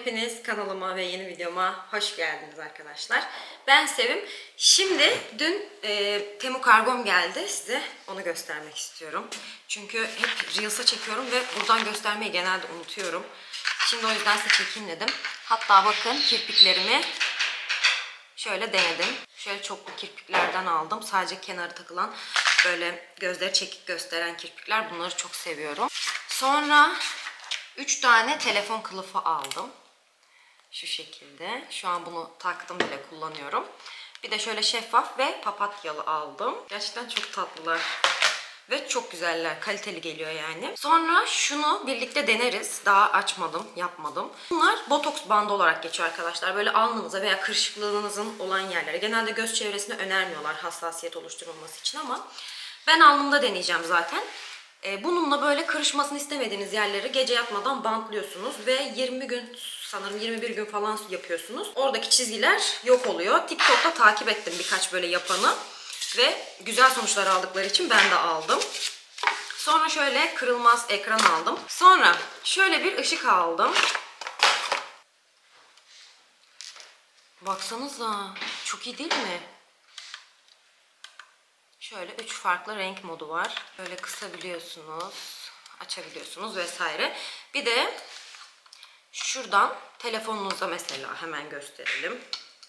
Hepiniz kanalıma ve yeni videoma hoş geldiniz arkadaşlar. Ben Sevim. Şimdi dün Temu kargom geldi. Size onu göstermek istiyorum. Çünkü hep Reels'a çekiyorum ve buradan göstermeyi genelde unutuyorum. Şimdi o yüzden size çekeyim dedim. Hatta bakın kirpiklerimi şöyle denedim. Şöyle çoklu kirpiklerden aldım. Sadece kenarı takılan böyle gözleri çekik gösteren kirpikler. Bunları çok seviyorum. Sonra 3 tane telefon kılıfı aldım. Şu şekilde. Şu an bunu taktım bile kullanıyorum. Bir de şöyle şeffaf ve papatyalı aldım. Gerçekten çok tatlılar. Ve çok güzeller. Kaliteli geliyor yani. Sonra şunu birlikte deneriz. Daha açmadım, yapmadım. Bunlar botoks bandı olarak geçiyor arkadaşlar. Böyle alnınıza veya kırışıklığınızın olan yerlere. Genelde göz çevresine önermiyorlar hassasiyet oluşturulması için ama ben alnımda deneyeceğim zaten. Bununla böyle kırışmasını istemediğiniz yerleri gece yatmadan bantlıyorsunuz ve 20 gün, sanırım 21 gün falan yapıyorsunuz. Oradaki çizgiler yok oluyor. TikTok'ta takip ettim birkaç böyle yapanı ve güzel sonuçlar aldıkları için ben de aldım. Sonra şöyle kırılmaz ekran aldım. Sonra şöyle bir ışık aldım. Baksanıza, çok iyi değil mi? Şöyle 3 farklı renk modu var. Böyle kısabiliyorsunuz, açabiliyorsunuz vesaire. Bir de şuradan telefonunuza mesela hemen gösterelim.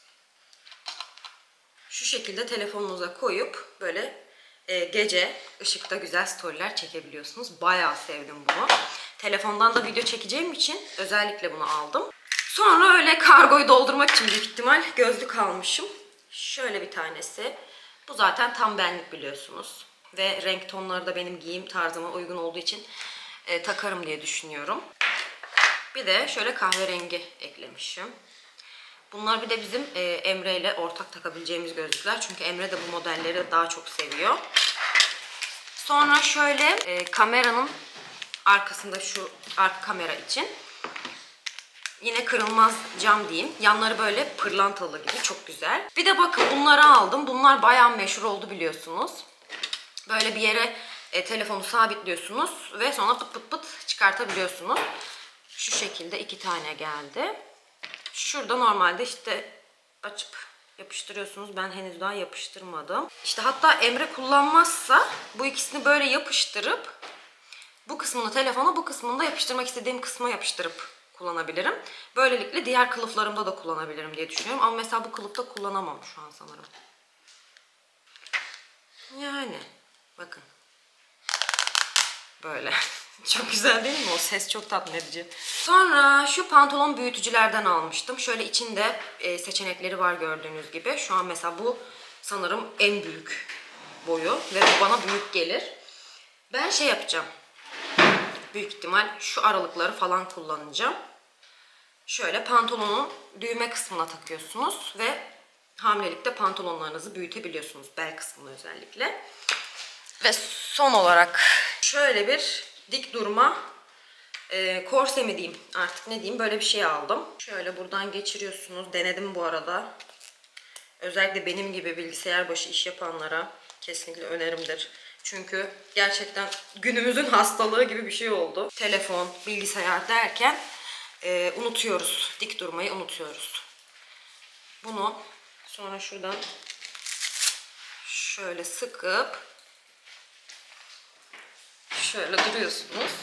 Şu şekilde telefonunuza koyup böyle gece ışıkta güzel storyler çekebiliyorsunuz. Bayağı sevdim bunu. Telefondan da video çekeceğim için özellikle bunu aldım. Sonra öyle kargoyu doldurmak için büyük ihtimal gözlük almışım. Şöyle bir tanesi. Bu zaten tam benlik biliyorsunuz. Ve renk tonları da benim giyim tarzıma uygun olduğu için takarım diye düşünüyorum. Bir de şöyle kahverengi eklemişim. Bunlar bir de bizim Emre ile ortak takabileceğimiz gözlükler. Çünkü Emre de bu modelleri daha çok seviyor. Sonra şöyle kameranın arkasında şu arka kamera için. Yine kırılmaz cam diyeyim. Yanları böyle pırlantalı gibi, çok güzel. Bir de bakın bunları aldım. Bunlar bayağı meşhur oldu biliyorsunuz. Böyle bir yere telefonu sabitliyorsunuz ve sonra pıt pıt pıt çıkartabiliyorsunuz. Şu şekilde 2 tane geldi. Şurada normalde işte açıp yapıştırıyorsunuz. Ben henüz daha yapıştırmadım. İşte hatta Emre kullanmazsa bu ikisini böyle yapıştırıp bu kısmını telefona, bu kısmını da yapıştırmak istediğim kısma yapıştırıp kullanabilirim. Böylelikle diğer kılıflarımda da kullanabilirim diye düşünüyorum. Ama mesela bu kılıfta kullanamam şu an sanırım. Yani bakın. Böyle. Çok güzel değil mi? O ses çok tatmin edici. Sonra şu pantolon büyütücülerden almıştım. Şöyle içinde seçenekleri var gördüğünüz gibi. Şu an mesela bu sanırım en büyük boyu ve bu bana büyük gelir. Ben şey yapacağım. Büyük ihtimal şu aralıkları falan kullanacağım. Şöyle pantolonun düğme kısmına takıyorsunuz ve hamilelikte pantolonlarınızı büyütebiliyorsunuz. Bel kısmını özellikle. Ve son olarak şöyle bir dik durma korse mi diyeyim artık ne diyeyim, böyle bir şey aldım. Şöyle buradan geçiriyorsunuz. Denedim bu arada. Özellikle benim gibi bilgisayar başı iş yapanlara kesinlikle önerimdir. Çünkü gerçekten günümüzün hastalığı gibi bir şey oldu. Telefon, bilgisayar derken unutuyoruz. Dik durmayı unutuyoruz. Bunu sonra şuradan şöyle sıkıp şöyle duruyorsunuz.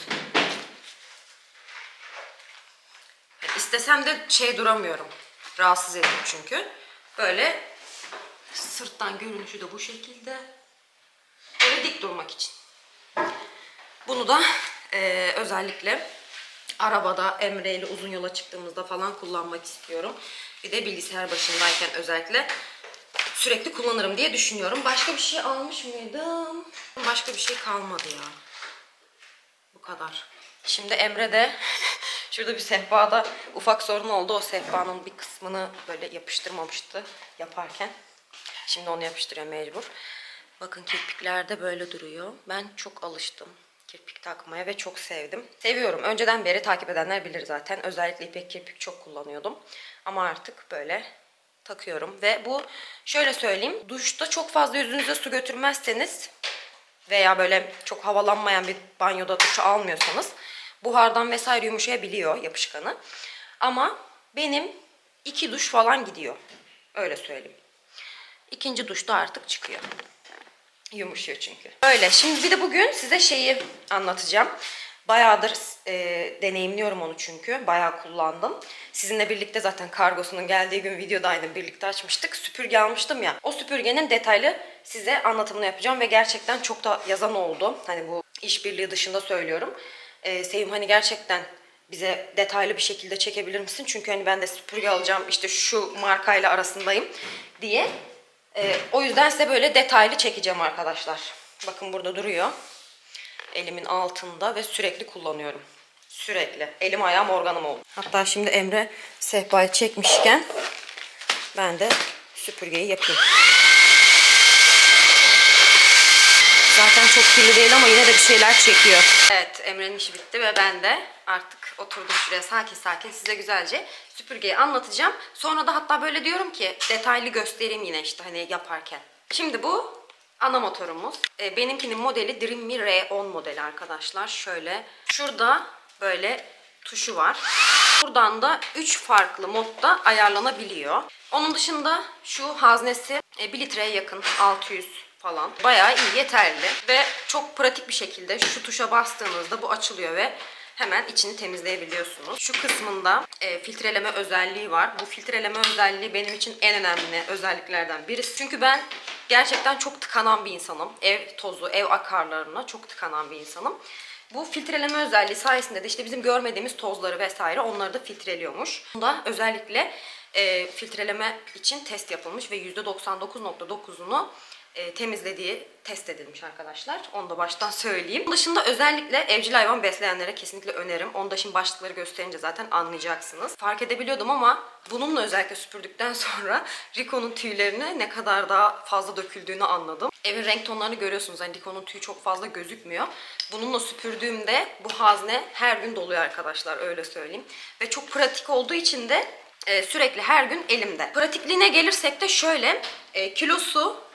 İstesem de duramıyorum. Rahatsız ediyor çünkü. Böyle sırttan görünüşü de bu şekilde. Böyle dik durmak için. Bunu da özellikle arabada Emre ile uzun yola çıktığımızda falan kullanmak istiyorum. Bir de bilgisayar başındayken özellikle sürekli kullanırım diye düşünüyorum. Başka bir şey almış mıydım? Başka bir şey kalmadı ya. Bu kadar. Şimdi Emre de şurada bir sehpada ufak sorun oldu. O sehpanın bir kısmını böyle yapıştırmamıştı yaparken. Şimdi onu yapıştırıyor mecbur. Bakın kirpikler de böyle duruyor. Ben çok alıştım kirpik takmaya ve çok sevdim. Seviyorum. Önceden beri takip edenler bilir zaten. Özellikle ipek kirpik çok kullanıyordum. Ama artık böyle takıyorum. Ve bu şöyle söyleyeyim. Duşta çok fazla yüzünüze su götürmezseniz veya böyle çok havalanmayan bir banyoda duş almıyorsanız buhardan vesaire yumuşayabiliyor yapışkanı. Ama benim 2 duş falan gidiyor. Öyle söyleyeyim. İkinci duşta artık çıkıyor. Yumuşuyor çünkü. Öyle. Şimdi bir de bugün size şeyi anlatacağım. Bayağıdır deneyimliyorum onu çünkü. Bayağı kullandım. Sizinle birlikte zaten kargosunun geldiği gün videodaydım. Birlikte açmıştık. Süpürge almıştım ya. O süpürgenin detaylı size anlatımını yapacağım ve gerçekten çok da yazan oldu. Hani bu işbirliği dışında söylüyorum. Sevim hani gerçekten bize detaylı bir şekilde çekebilir misin? Çünkü hani ben de süpürge alacağım, işte şu markayla arasındayım diye. O yüzden size böyle detaylı çekeceğim arkadaşlar. Bakın burada duruyor. Elimin altında ve sürekli kullanıyorum. Sürekli. Elim ayağım organım oldu. Hatta şimdi Emre sehpayı çekmişken ben de süpürgeyi yapayım. Zaten çok kirli değil ama yine de bir şeyler çekiyor. Evet, Emre'nin işi bitti ve ben de artık oturdum şuraya sakin sakin size güzelce süpürgeyi anlatacağım. Sonra da hatta böyle diyorum ki detaylı göstereyim yine işte hani yaparken. Şimdi bu ana motorumuz. Benimkinin modeli Dreame R10 modeli arkadaşlar. Şöyle şurada böyle tuşu var. Buradan da 3 farklı modda ayarlanabiliyor. Onun dışında şu haznesi 1 litreye yakın, 600 falan. Bayağı iyi, yeterli ve çok pratik bir şekilde şu tuşa bastığınızda bu açılıyor ve hemen içini temizleyebiliyorsunuz. Şu kısmında filtreleme özelliği var. Bu filtreleme özelliği benim için en önemli özelliklerden birisi. Çünkü ben gerçekten çok tıkanan bir insanım. Ev tozu, ev akarlarına çok tıkanan bir insanım. Bu filtreleme özelliği sayesinde de işte bizim görmediğimiz tozları vesaire onları da filtreliyormuş. Bunda özellikle filtreleme için test yapılmış ve %99.9'unu temizlediği test edilmiş arkadaşlar. Onu da baştan söyleyeyim. Bunun dışında özellikle evcil hayvan besleyenlere kesinlikle öneririm. Onu da şimdi başlıkları gösterince zaten anlayacaksınız. Fark edebiliyordum ama bununla özellikle süpürdükten sonra Rico'nun tüylerine ne kadar daha fazla döküldüğünü anladım. Evin renk tonlarını görüyorsunuz. Hani Rico'nun tüyü çok fazla gözükmüyor. Bununla süpürdüğümde bu hazne her gün doluyor arkadaşlar, öyle söyleyeyim. Ve çok pratik olduğu için de sürekli her gün elimde. Pratikliğine gelirsek de şöyle kilosu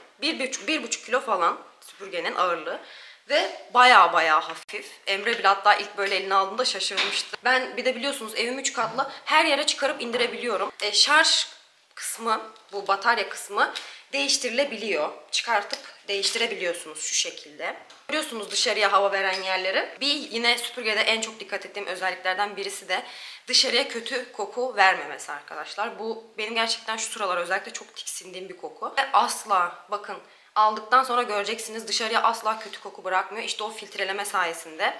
1,5 kilo falan süpürgenin ağırlığı ve baya hafif. Emre bile hatta ilk böyle eline aldığında şaşırmıştı. Ben bir de biliyorsunuz evim 3 katlı, her yere çıkarıp indirebiliyorum. Şarj kısmı, bu batarya kısmı değiştirilebiliyor. Çıkartıp değiştirebiliyorsunuz şu şekilde. Görüyorsunuz dışarıya hava veren yerleri. Bir yine süpürgede en çok dikkat ettiğim özelliklerden birisi de dışarıya kötü koku vermemesi arkadaşlar. Bu benim gerçekten şu sıralar özellikle çok tiksindiğim bir koku. Ve asla, bakın, aldıktan sonra göreceksiniz, dışarıya asla kötü koku bırakmıyor. İşte o filtreleme sayesinde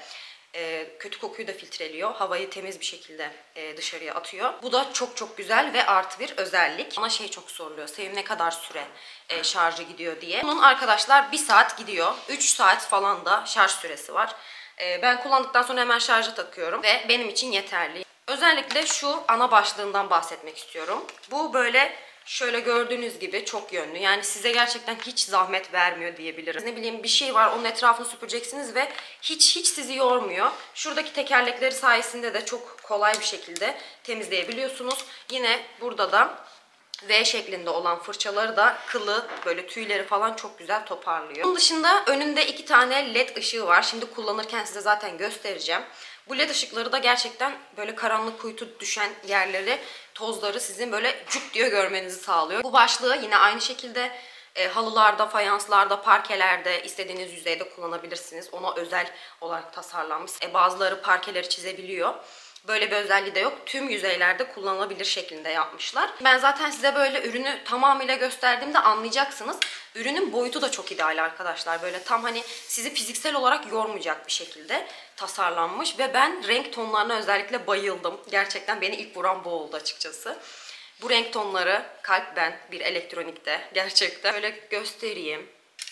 kötü kokuyu da filtreliyor. Havayı temiz bir şekilde dışarıya atıyor. Bu da çok güzel ve artı bir özellik. Bana şey çok soruluyor. Sevim ne kadar süre şarjı gidiyor diye. Bunun arkadaşlar 1 saat gidiyor. 3 saat falan da şarj süresi var. Ben kullandıktan sonra hemen şarja takıyorum ve benim için yeterli. Özellikle şu ana başlığından bahsetmek istiyorum. Bu böyle şöyle gördüğünüz gibi çok yönlü. Yani size gerçekten hiç zahmet vermiyor diyebilirim. Ne bileyim bir şey var, onun etrafını süpüreceksiniz ve hiç sizi yormuyor. Şuradaki tekerlekleri sayesinde de çok kolay bir şekilde temizleyebiliyorsunuz. Yine burada da V şeklinde olan fırçaları da kılı, böyle tüyleri falan çok güzel toparlıyor. Bunun dışında önünde 2 tane led ışığı var. Şimdi kullanırken size zaten göstereceğim. Bu led ışıkları da gerçekten böyle karanlık kuytu düşen yerleri, tozları sizin böyle cuk diye görmenizi sağlıyor. Bu başlığı yine aynı şekilde halılarda, fayanslarda, parkelerde istediğiniz yüzeyde kullanabilirsiniz. Ona özel olarak tasarlanmış. Bazıları parkeleri çizebiliyor. Böyle bir özelliği de yok. Tüm yüzeylerde kullanılabilir şeklinde yapmışlar. Ben zaten size böyle ürünü tamamıyla gösterdiğimde anlayacaksınız. Ürünün boyutu da çok ideal arkadaşlar. Böyle tam hani sizi fiziksel olarak yormayacak bir şekilde tasarlanmış. Ve ben renk tonlarına özellikle bayıldım. Gerçekten beni ilk vuran bu oldu açıkçası. Bu renk tonları kalpten bir elektronikte gerçekten. Şöyle göstereyim.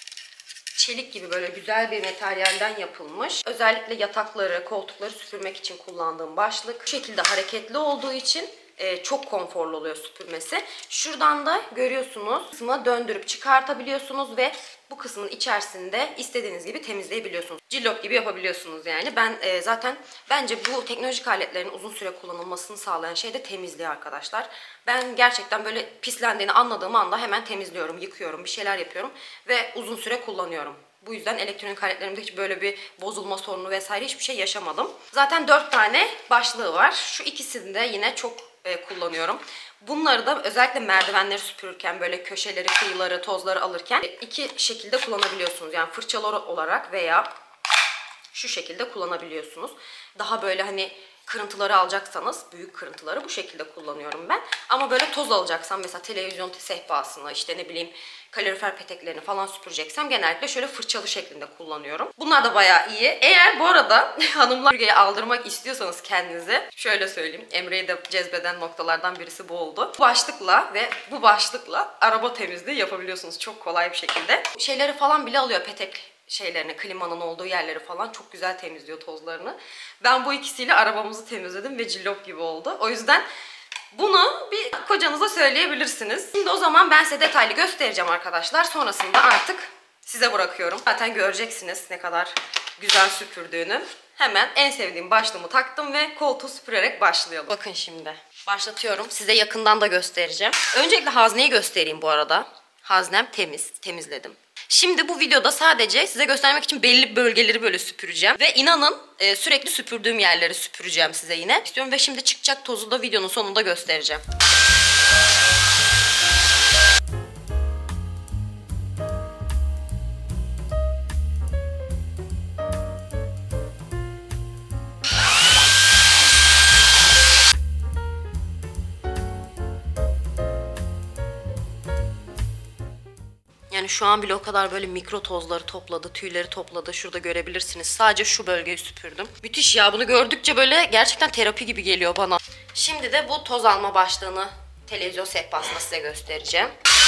Çelik gibi böyle güzel bir materyalden yapılmış. Özellikle yatakları, koltukları süpürmek için kullandığım başlık. Bu şekilde hareketli olduğu için çok konforlu oluyor süpürmesi. Şuradan da görüyorsunuz kısmı döndürüp çıkartabiliyorsunuz ve bu kısmın içerisinde istediğiniz gibi temizleyebiliyorsunuz. Cillop gibi yapabiliyorsunuz yani. Ben zaten bence bu teknolojik aletlerin uzun süre kullanılmasını sağlayan şey de temizliği arkadaşlar. Ben gerçekten böyle pislendiğini anladığım anda hemen temizliyorum, yıkıyorum, bir şeyler yapıyorum ve uzun süre kullanıyorum. Bu yüzden elektronik aletlerimde hiç böyle bir bozulma sorunu vesaire hiçbir şey yaşamadım. Zaten 4 tane başlığı var. Şu ikisinde yine çok kullanıyorum. Bunları da özellikle merdivenleri süpürürken, böyle köşeleri, kıyıları, tozları alırken iki şekilde kullanabiliyorsunuz. Yani fırçalı olarak veya şu şekilde kullanabiliyorsunuz. Daha böyle hani kırıntıları alacaksanız, büyük kırıntıları bu şekilde kullanıyorum ben. Ama böyle toz alacaksam, mesela televizyon sehpasını, işte ne bileyim kalorifer peteklerini falan süpüreceksem genellikle şöyle fırçalı şeklinde kullanıyorum. Bunlar da bayağı iyi. Eğer bu arada hanımlar süpürgeyi aldırmak istiyorsanız kendinize, şöyle söyleyeyim, Emre'yi de cezbeden noktalardan birisi bu oldu. Bu başlıkla ve bu başlıkla araba temizliği yapabiliyorsunuz çok kolay bir şekilde. Şeyleri falan bile alıyor, petek şeylerini, klimanın olduğu yerleri falan çok güzel temizliyor tozlarını. Ben bu ikisiyle arabamızı temizledim ve cillop gibi oldu. O yüzden bunu bir kocanıza söyleyebilirsiniz. Şimdi o zaman ben size detaylı göstereceğim arkadaşlar. Sonrasında artık size bırakıyorum. Zaten göreceksiniz ne kadar güzel süpürdüğünü. Hemen en sevdiğim başlığımı taktım ve koltuğu süpürerek başlayalım. Bakın şimdi başlatıyorum. Size yakından da göstereceğim. Öncelikle hazneyi göstereyim bu arada. Haznem temiz, temizledim. Şimdi bu videoda sadece size göstermek için belli bölgeleri böyle süpüreceğim. Ve inanın sürekli süpürdüğüm yerleri süpüreceğim size yine. İstiyorum ve şimdi çıkacak tozu da videonun sonunda göstereceğim. Yani şu an bile o kadar böyle mikro tozları topladı, tüyleri topladı. Şurada görebilirsiniz. Sadece şu bölgeyi süpürdüm. Müthiş ya, bunu gördükçe böyle gerçekten terapi gibi geliyor bana. Şimdi de bu toz alma başlığını televizyon sehpasında size göstereceğim.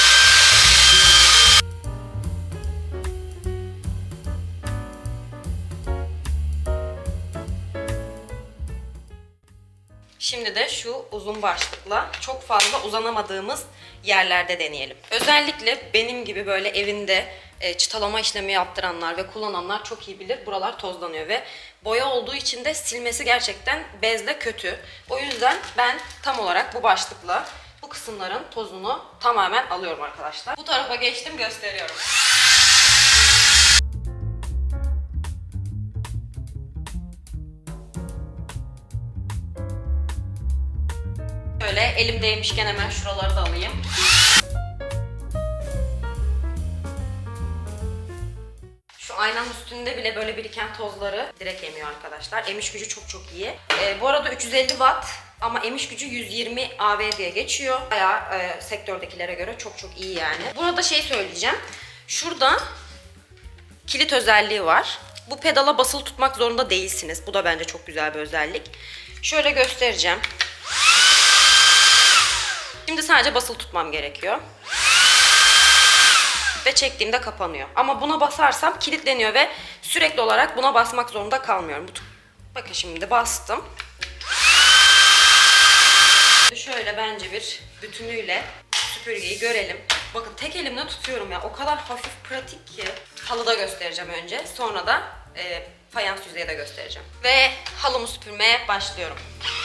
Şimdi de şu uzun başlıkla çok fazla uzanamadığımız yerlerde deneyelim. Özellikle benim gibi böyle evinde çıtalama işlemi yaptıranlar ve kullananlar çok iyi bilir. Buralar tozlanıyor ve boya olduğu için de silmesi gerçekten bezle kötü. O yüzden ben tam olarak bu başlıkla bu kısımların tozunu tamamen alıyorum arkadaşlar. Bu tarafa geçtim, gösteriyorum. Şöyle elimdeymişken hemen şuraları da alayım. Şu aynanın üstünde bile böyle biriken tozları direkt emiyor arkadaşlar. Emiş gücü çok çok iyi. Bu arada 350 watt ama emiş gücü 120 AV diye geçiyor. Bayağı sektördekilere göre çok çok iyi yani. Burada şey söyleyeceğim. Şurada kilit özelliği var. Bu pedala basılı tutmak zorunda değilsiniz. Bu da bence çok güzel bir özellik. Şöyle göstereceğim. Şimdi sadece basılı tutmam gerekiyor. Ve çektiğimde kapanıyor. Ama buna basarsam kilitleniyor ve sürekli olarak buna basmak zorunda kalmıyorum. Bakın şimdi bastım. Şöyle bence bir bütünüyle süpürgeyi görelim. Bakın tek elimle tutuyorum ya. O kadar hafif, pratik ki. Halıda göstereceğim önce. Sonra da fayans yüzeyi de göstereceğim. Ve halımı süpürmeye başlıyorum.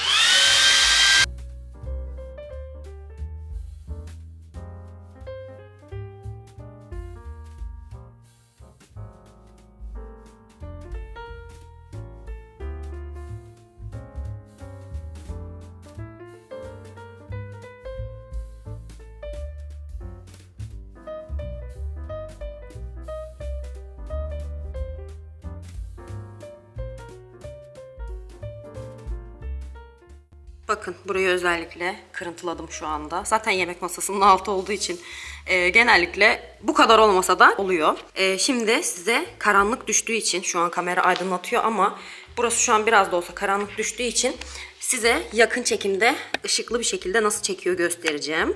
Bakın burayı özellikle kırıntıladım şu anda. Zaten yemek masasının altı olduğu için genellikle bu kadar olmasa da oluyor. Şimdi size karanlık düştüğü için, şu an kamera aydınlatıyor ama burası şu an biraz da olsa karanlık düştüğü için size yakın çekimde ışıklı bir şekilde nasıl çekiyor göstereceğim.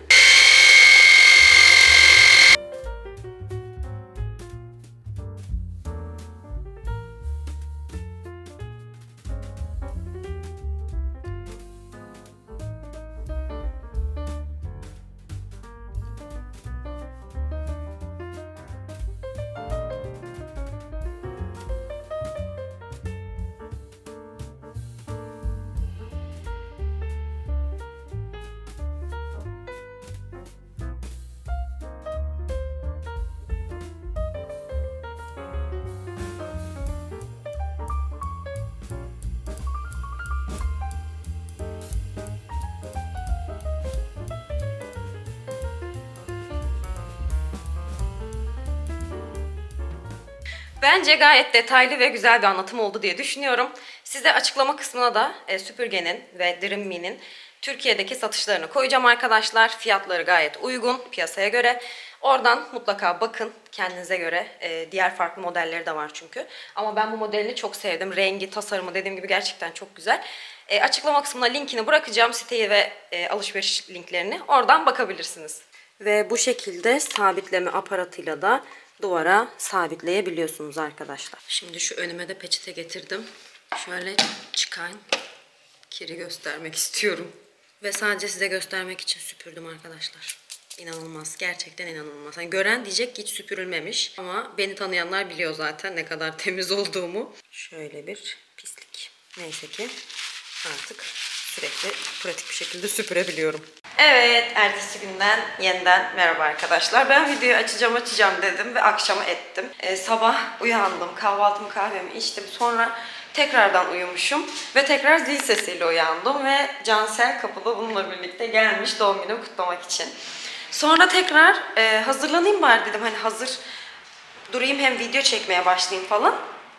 Bence gayet detaylı ve güzel bir anlatım oldu diye düşünüyorum. Size açıklama kısmına da Süpürge'nin ve Dream Me'nin Türkiye'deki satışlarını koyacağım arkadaşlar. Fiyatları gayet uygun piyasaya göre. Oradan mutlaka bakın kendinize göre. Diğer farklı modelleri de var çünkü. Ama ben bu modelini çok sevdim. Rengi, tasarımı dediğim gibi gerçekten çok güzel. Açıklama kısmına linkini bırakacağım. Siteyi ve alışveriş linklerini. Oradan bakabilirsiniz. Ve bu şekilde sabitleme aparatıyla da duvara sabitleyebiliyorsunuz arkadaşlar. Şimdi şu önüme de peçete getirdim. Şöyle çıkan kiri göstermek istiyorum. Ve sadece size göstermek için süpürdüm arkadaşlar. İnanılmaz. Gerçekten inanılmaz. Hani gören diyecek ki hiç süpürülmemiş. Ama beni tanıyanlar biliyor zaten ne kadar temiz olduğumu. Şöyle bir pislik. Neyse ki artık sürekli pratik bir şekilde süpürebiliyorum. Evet, ertesi günden yeniden merhaba arkadaşlar. Ben videoyu açacağım dedim ve akşama ettim. Sabah uyandım, kahvemi içtim. Sonra tekrardan uyumuşum ve tekrar zil sesiyle uyandım ve Cansel kapıda bununla birlikte gelmiş doğum günümü kutlamak için. Sonra tekrar hazırlanayım bari dedim. Hani hazır durayım hem video çekmeye başlayayım falan.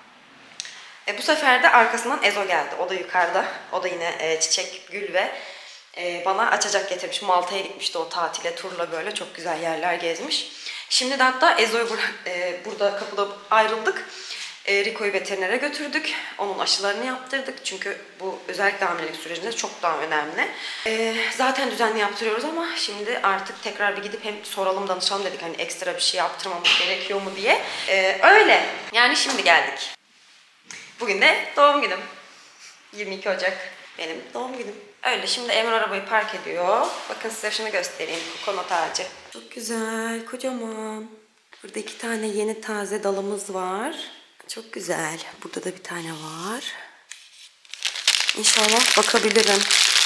Bu sefer de arkasından Ezo geldi. O da yukarıda. O da yine çiçek, gül ve bana açacak getirmiş. Malta'ya gitmişti o tatile, turla böyle çok güzel yerler gezmiş. Şimdi de hatta Ezo'yu burada kapıda ayrıldık. Rico'yu veterinere götürdük. Onun aşılarını yaptırdık. Çünkü bu özellikle hamilelik sürecinde çok daha önemli. Zaten düzenli yaptırıyoruz ama şimdi artık tekrar bir gidip hem soralım, danışalım dedik. Hani ekstra bir şey yaptırmamız gerekiyor mu diye. Öyle. Yani şimdi geldik. Bugün de doğum günüm. 22 Ocak benim doğum günüm. Öyle şimdi Emre arabayı park ediyor. Bakın size şunu göstereyim. Kokonat ağacı. Çok güzel, kocaman. Burada 2 tane yeni taze dalımız var. Çok güzel. Burada da bir tane var. İnşallah bakabilirim.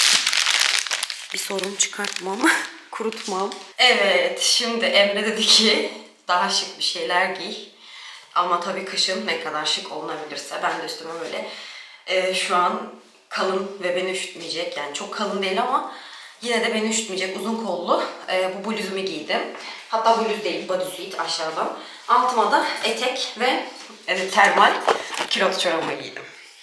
Bir sorun çıkartmam. Kurutmam. Evet, şimdi Emre dedi ki daha şık bir şeyler giy. Ama tabii kışın ne kadar şık olunabilirse. Ben de üstüme böyle şu an kalın ve beni üşütmeyecek. Yani çok kalın değil ama yine de beni üşütmeyecek uzun kollu bu bluzumu giydim. Hatta bluz değil, bodysuit aşağıdan. Altıma da etek ve termal kilot çorabımı giydim.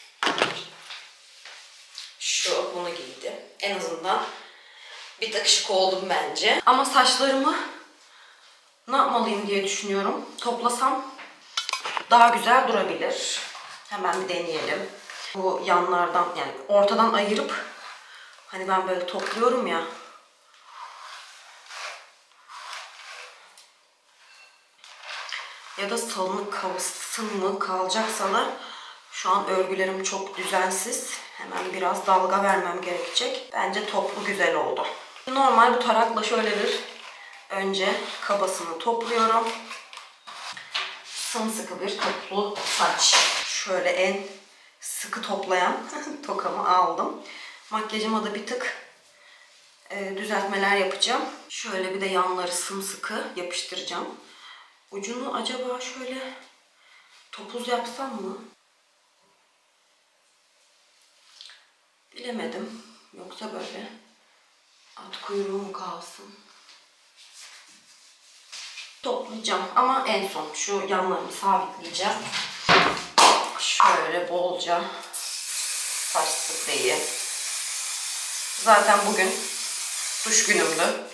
Bunu giydim. En azından bir tık şık oldum bence. Ama saçlarımı ne yapmalıyım diye düşünüyorum. Toplasam daha güzel durabilir. Hemen bir deneyelim. Bu yanlardan yani ortadan ayırıp hani ben böyle topluyorum ya. Ya da salınık kalsın mı kalacaksa da şu an örgülerim çok düzensiz. Hemen biraz dalga vermem gerekecek. Bence toplu güzel oldu. Normal bu tarakla şöyle bir önce kabasını topluyorum. Sımsıkı bir toplu saç. Şöyle en sıkı toplayan tokamı aldım. Makyajıma da bir tık düzeltmeler yapacağım. Şöyle bir de yanları sımsıkı yapıştıracağım. Ucunu acaba şöyle topuz yapsam mı? Bilemedim. Yoksa böyle at kuyruğu mu kalsın? Toplayacağım ama en son şu yanlarını sabitleyeceğim. Şöyle bolca saç spreyi. Zaten bugün duş günümdü.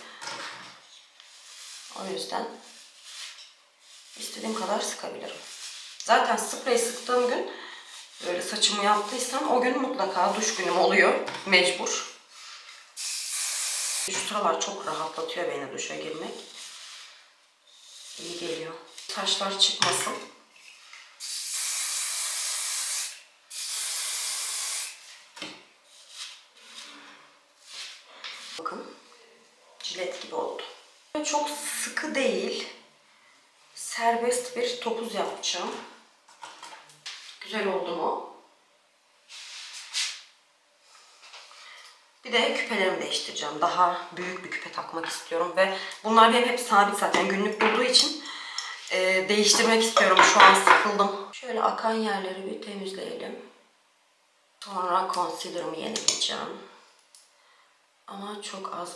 O yüzden istediğim kadar sıkabilirim. Zaten sprey sıktığım gün böyle saçımı yaptıysam o gün mutlaka duş günüm oluyor. Mecbur. Şu sıralar çok rahatlatıyor beni duşa girmek. İyi geliyor. Saçlar çıkmasın. Bakın. Jilet gibi oldu. Çok sıkı değil. Serbest bir topuz yapacağım. Güzel oldu mu? Bir de küpelerimi değiştireceğim. Daha büyük bir küpe takmak istiyorum ve bunlar benim hep sabit zaten günlük durduğu için değiştirmek istiyorum. Şu an sıkıldım. Şöyle akan yerleri bir temizleyelim. Sonra concealer'ımı yenileyeceğim. Ama çok az.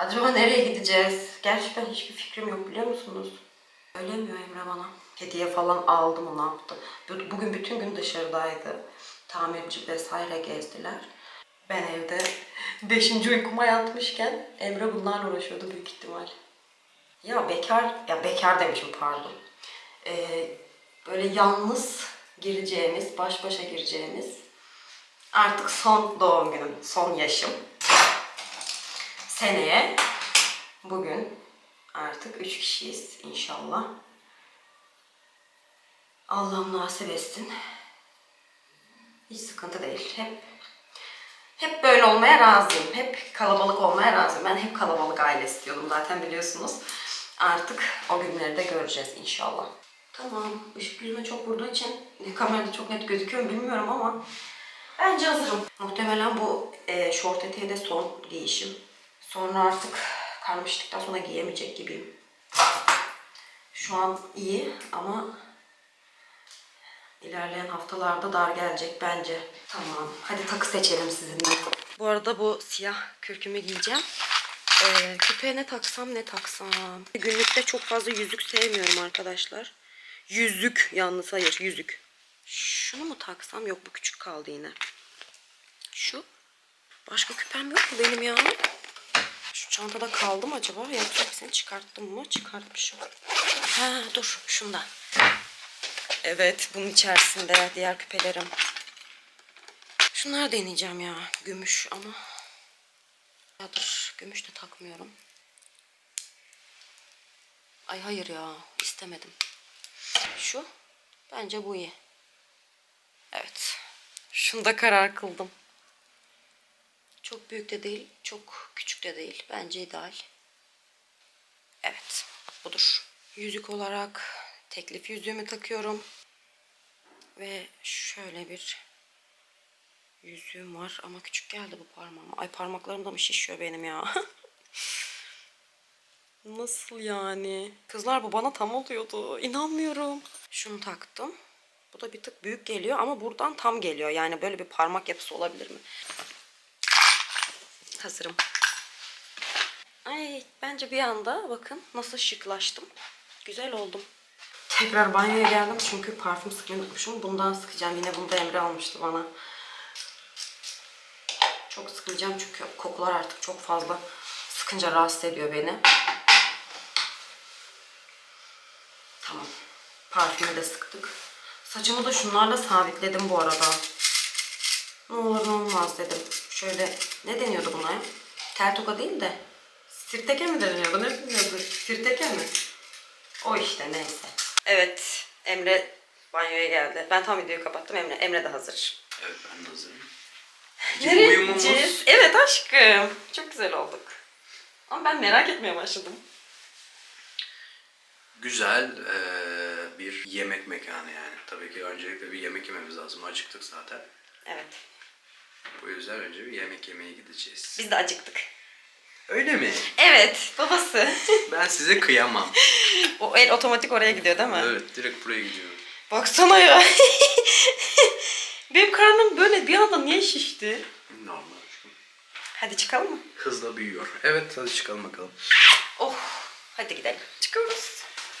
Acaba nereye gideceğiz? Gerçekten hiçbir fikrim yok, biliyor musunuz? Söylemiyor Emre bana. Hediye falan aldı mı, ne yaptı? Bugün bütün gün dışarıdaydı. Tamirci vesaire gezdiler. Ben evde 5. uykuma yatmışken Emre bunlarla uğraşıyordu büyük ihtimal. Ya bekar demişim, pardon. Böyle yalnız gireceğimiz, baş başa gireceğimiz artık son doğum günüm, son yaşım. Seneye bugün artık 3 kişiyiz inşallah. Allah'ım nasip etsin. Hiç sıkıntı değil. Hep böyle olmaya razıyım. Hep kalabalık olmaya razıyım. Ben hep kalabalık aile istiyordum zaten, biliyorsunuz. Artık o günleri de göreceğiz inşallah. Tamam. Işık yüzüme çok vurduğu için kamerada çok net gözüküyor mu bilmiyorum ama bence hazırım. Muhtemelen bu şort eteği de son giyişim. Sonra artık karnım şiştikten sonra giyemeyecek gibiyim. Şu an iyi ama İlerleyen haftalarda dar gelecek bence. Tamam. Hadi takı seçelim sizinle. Bu arada bu siyah kürkümü giyeceğim. Küpeye ne taksam ne taksam. Günlükte çok fazla yüzük sevmiyorum arkadaşlar. Yüzük yalnız, hayır yüzük. Şunu mu taksam? Yok, bu küçük kaldı yine. Şu. Başka küpem yok mu benim ya? Şu çantada kaldı mı acaba? Yoksa hepsini çıkarttım mı? Çıkartmışım. Ha dur, şunda. Evet, bunun içerisinde diğer küpelerim. Şunları deneyeceğim ya. Gümüş ama. Ya dur, gümüş de takmıyorum. Ay hayır ya, istemedim. Şu. Bence bu iyi. Evet. Şunda karar kıldım. Çok büyük de değil, çok küçük de değil. Bence ideal. Evet, budur. Yüzük olarak teklif yüzüğümü takıyorum. Ve şöyle bir yüzüğüm var ama küçük geldi bu parmağıma. Ay parmaklarım da mı şişiyor benim ya? Nasıl yani? Kızlar bu bana tam oluyordu. İnanmıyorum. Şunu taktım. Bu da bir tık büyük geliyor ama buradan tam geliyor. Yani böyle bir parmak yapısı olabilir mi? Hazırım. Ay bence bir anda bakın nasıl şıklaştım. Güzel oldum. Tekrar banyoya geldim çünkü parfüm sıkmayı unutmuşum. Bundan sıkacağım. Yine bunu da Emre almıştı bana. Çok sıkmayacağım çünkü kokular artık çok fazla sıkınca rahatsız ediyor beni. Tamam. Parfümü de sıktık. Saçımı da şunlarla sabitledim bu arada. Ne olur ne olmaz dedim. Şöyle ne deniyordu buna ya? Tel toka değil de sirteke mi deniyordu? Ne deniyordu? Sirteke mi? O işte, neyse. Evet, Emre banyoya geldi. Ben tam videoyu kapattım. Emre de hazır. Evet, ben de hazırım. Nereye gideceğiz? Evet aşkım. Çok güzel olduk. Ama ben merak etmeye başladım. Güzel bir yemek mekanı yani. Tabii ki öncelikle bir yemek yememiz lazım. Acıktık zaten. Evet. Bu yüzden önce bir yemek yemeye gideceğiz. Biz de acıktık. Öyle mi? Evet, babası. Ben size kıyamam. O el otomatik oraya gidiyor değil mi? Evet, direkt buraya gidiyorum. Baksana ya. Benim karnım böyle bir anda niye şişti? Normal. Hadi çıkalım mı? Hızla büyüyor. Evet, hadi çıkalım bakalım. Oh, hadi gidelim. Çıkıyoruz.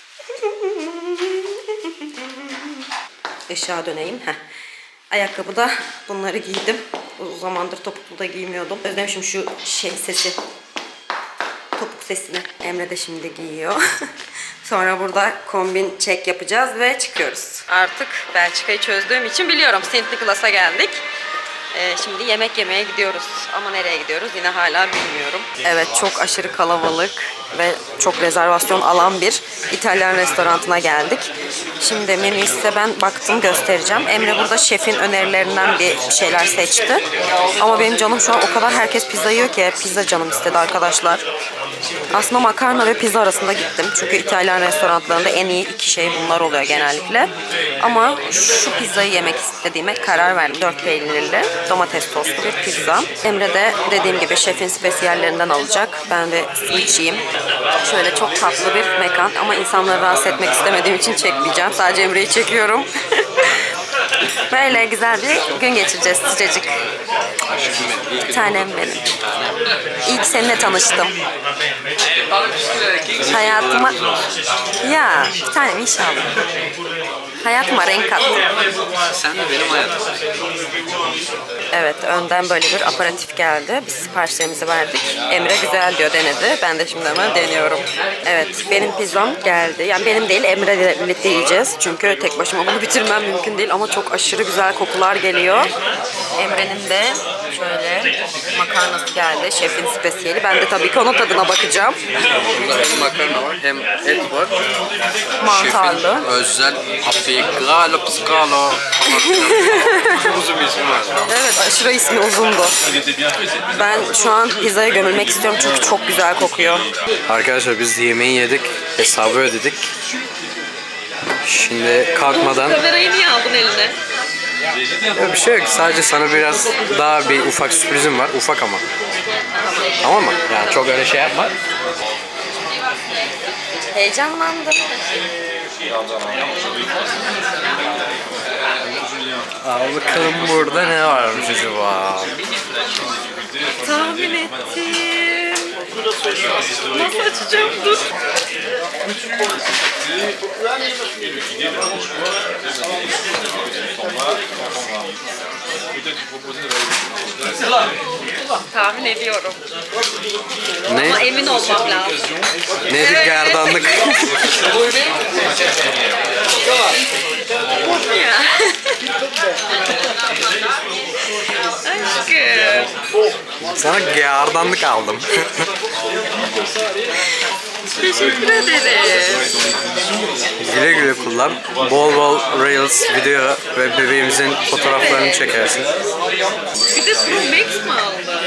Işığa döneyim. Heh. Ayakkabı da bunları giydim. Uzun zamandır topuklu da giymiyordum. Özlemişim şu sesi. Topuk sesini. Emre de şimdi giyiyor. Sonra burada kombin check yapacağız ve çıkıyoruz. Artık Belçika'yı çözdüğüm için biliyorum. St. Nicholas'a geldik. Şimdi yemek yemeye gidiyoruz. Ama nereye gidiyoruz yine hala bilmiyorum. Evet, çok aşırı kalabalık ve çok rezervasyon alan bir İtalyan restoranına geldik. Şimdi menüyü size ben baktım, göstereceğim. Emre burada şefin önerilerinden bir şeyler seçti. Ama benim canım şu an o kadar, herkes pizza yiyor ki pizza canım istedi arkadaşlar. Aslında makarna ve pizza arasında gittim. Çünkü İtalyan restoranlarında en iyi iki şey bunlar oluyor genellikle. Ama şu pizzayı yemek istediğime karar verdim. 4 peynirli, domates soslu bir pizza. Emre de dediğim gibi şefin spesiyallerinden alacak. Ben de switch'iyim. Şöyle çok tatlı bir mekan ama insanları rahatsız etmek istemediğim için çekmeyeceğim. Sadece Emre'yi çekiyorum. Böyle güzel bir gün geçireceğiz sıcacık. Bir tanem benim. İlk seninle tanıştım. Hayatıma... Ya bir tanem inşallah. Hayatıma renk kattı. Sen de benim hayatım. Evet, önden böyle bir aparatif geldi. Biz siparişlerimizi verdik. Emre güzel diyor, denedi. Ben de şimdi hemen deniyorum. Evet, benim pizzam geldi. Yani benim değil, Emre ile birlikte yiyeceğiz. Çünkü tek başıma bunu bitirmem mümkün değil. Ama çok aşırı güzel kokular geliyor. Emre'nin de şöyle makarnası geldi. Şefin spesiyeli. Ben de tabii ki onun tadına bakacağım. Burada hem makarna var hem et var. Mantarlı. Şefin özel apicalo piscalo. Çok uzun bir ismi var. Evet, aşırı ismi uzundu. Ben şu an pizzaya gömülmek istiyorum çünkü çok güzel kokuyor. Arkadaşlar biz yemeği yedik, hesabı ödedik. Şimdi kalkmadan Kamerayı niye aldın eline? ya bir şey yok. Sadece sana biraz daha bir ufak sürprizim var. Ufak ama. Tamam mı? Yani çok öyle şey yapma. Heyecanlandım. Al bakalım burada ne varmış acaba? Tahmin ettim. Nasıl açacağım? Dur. Tahmin ediyorum. Ne? Ama emin olmam lazım. Nedir gerdanlık? Ya. Aşkım. Sana gerdanlık aldım. Teşekkür ederim. Güle güle kullan. Bol bol Reels, video ve bebeğimizin fotoğraflarını çekersin. Bir de Pro Max mi aldın?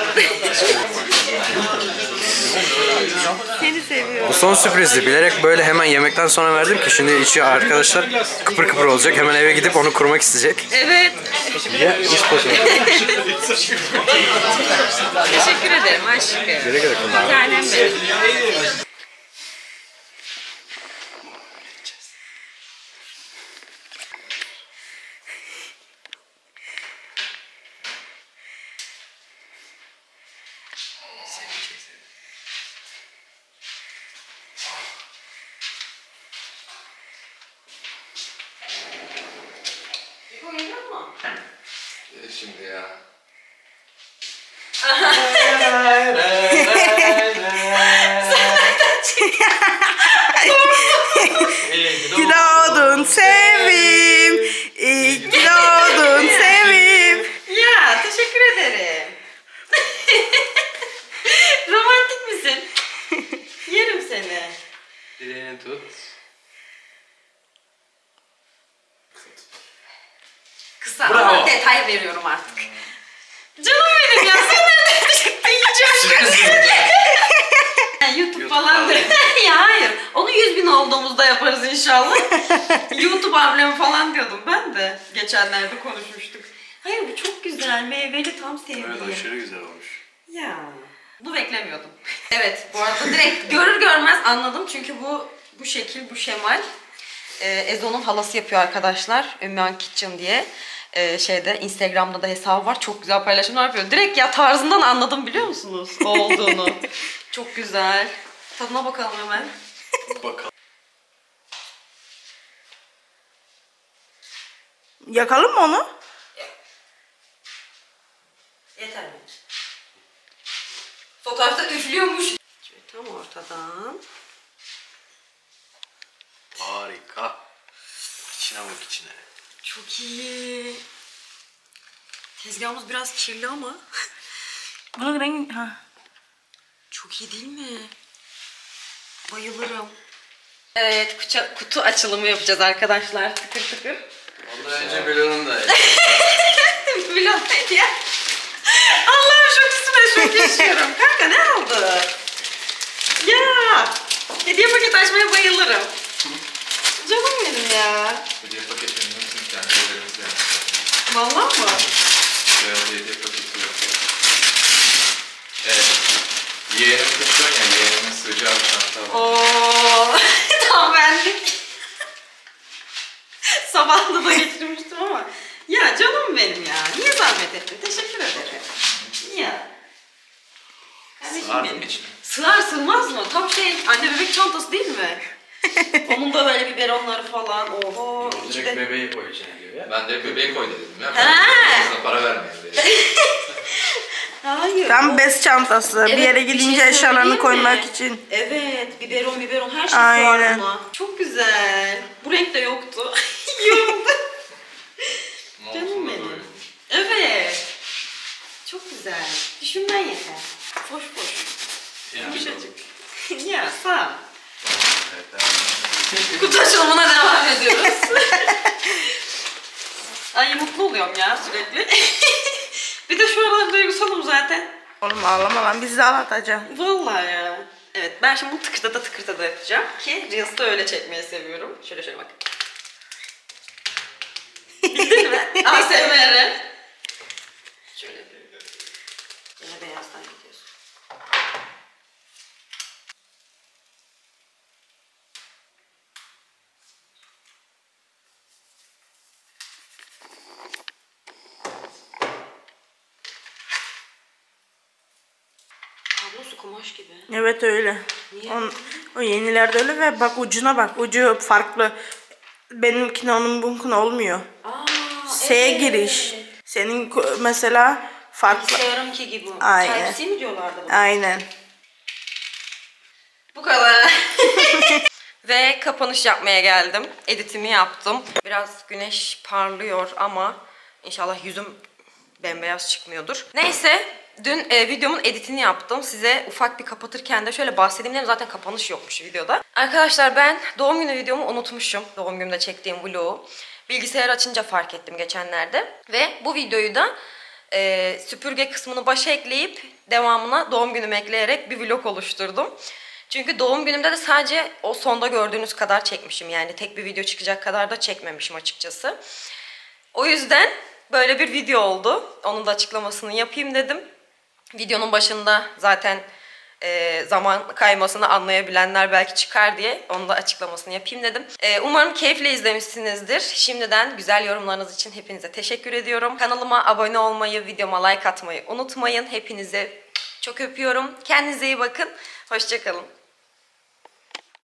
Seni seviyorum. Bu son sürprizdi. Bilerek böyle hemen yemekten sonra verdim ki şimdi içi arkadaşlar kıpır kıpır olacak. Hemen eve gidip onu kurmak isteyecek. Evet. Ya iş pozisyonu. Teşekkür ederim aşkım. Güle güle kullan. Bir tanem benim. Şimdi ya. İyi ki doğdun Sevim. İyi ki doğdun Sevim. Ya teşekkür ederim. Romantik misin? Yerim seni. Dileğini tut. Kısa ama detay veriyorum artık. Canım benim ya, sen nereden çıktın? Yiyeceğim. YouTube falan de. Ya hayır. Onu 100.000 olduğumuzda yaparız inşallah. YouTube amblemi falan diyordum ben de. Geçenlerde konuşmuştuk. Hayır bu çok güzel. Meyveli tam sevdiğim. Evet aşırı güzel olmuş. Ya. Bunu beklemiyordum. Evet bu arada direkt görür görmez anladım. Çünkü bu şekil, bu şemal. Ezo'nun halası yapıyor arkadaşlar. Ümran Kitchen diye. Şeyde Instagram'da da hesabı var. Çok güzel paylaşımlar yapıyor. Direkt ya tarzından anladım biliyor musunuz o olduğunu. Çok güzel. Tadına bakalım hemen. Bakalım. Yakalım mı onu? Yeter mi? Fotoğrafta üflüyormuş. Şöyle tam ortadan. Harika. İçine bak içine. Çok iyi. Tezgahımız biraz kirli ama. Bunun rengi... Ha. Çok iyi değil mi? Bayılırım. Evet, kutu açılımı yapacağız arkadaşlar. Tıkır tıkır. Ondan önce Belo'nun da. Bilal ya. Allah'ım çok üstüne çok yaşıyorum. Kanka ne oldu? Ya. Hediye paketi açmaya bayılırım. Canım benim ya. Hediye paketlerini bütün kendi ellerimizle yaptık. Vallahi mı? Beyaz hediye paketi yok. Evet. Yeğenim kutluyor ya, yeğenimin sıcağı bir çanta var. Oo, tam benlik. Sabahında da getirmiştim ama Ya canım benim ya. Niye zahmet ettin? Teşekkür ederim. Ya. Kardeşim Sığar benim. mı içine? Sığar sığmaz mı? Tam şey anne bebek çantası değil mi? Onun da böyle biberonları falan. Oho. Direkt bebeği koyacaksın gibi. Ben de bebeği koy dedim ya. He. Sana para vermeyin diye. Hayır. Tam bez çantası. Evet, bir yere bir gidince şey eşyalarını söyleyeyim koymak mi? için. Evet. Biberon her şey Aynen. var buna. Çok güzel. Bu renk de yoktu. İyi oldu. Canım Montumla benim. doyuyor. Evet. Çok güzel. Düşünmen yeter. Boş boş. Yani Yumuşacık. Ya sağ ol. Evet, devam. Kutu açılımına devam ediyoruz. Ay mutlu oluyorum ya sürekli. Bir de şu aralar duygusalım zaten. Oğlum ağlama lan, bizi de ağlatacaksın. Vallahi ya. Evet ben şimdi bunu tıkırtada yapacağım ki Reels'da öyle çekmeyi seviyorum. Şöyle bak. Bildin mi? ASMR. Şöyle yapıyorum. Yine beyazdan gidiyorsun. Kablosu kumaş gibi. Evet öyle. Niye? O yenilerde öyle ve bak ucuna bak. Ucu farklı. Benimkine onun bunkine olmuyor. Aa, S'ye giriş. Senin mesela farklı. Bilgisayarımki gibi. Aynen. Type-C mi diyorlardı buna? Aynen. Bu kadar. Ve kapanış yapmaya geldim. Editimi yaptım. Biraz güneş parlıyor ama inşallah yüzüm bembeyaz çıkmıyordur. Neyse dün videomun editini yaptım. Size ufak bir kapatırken de şöyle bahsedeyim dedim. Zaten kapanış yokmuş videoda. Arkadaşlar ben doğum günü videomu unutmuşum. Doğum günümde çektiğim vlogu. Bilgisayar açınca fark ettim geçenlerde. Ve bu videoyu da süpürge kısmını başa ekleyip devamına doğum günümü ekleyerek bir vlog oluşturdum. Çünkü doğum günümde de sadece o sonda gördüğünüz kadar çekmişim. Yani tek bir video çıkacak kadar da çekmemişim açıkçası. O yüzden böyle bir video oldu. Onun da açıklamasını yapayım dedim. Videonun başında zaten zaman kaymasını anlayabilenler belki çıkar diye onun da açıklamasını yapayım dedim. Umarım keyifle izlemişsinizdir. Şimdiden güzel yorumlarınız için hepinize teşekkür ediyorum. Kanalıma abone olmayı, videoma like atmayı unutmayın. Hepinize çok öpüyorum. Kendinize iyi bakın. Hoşça kalın.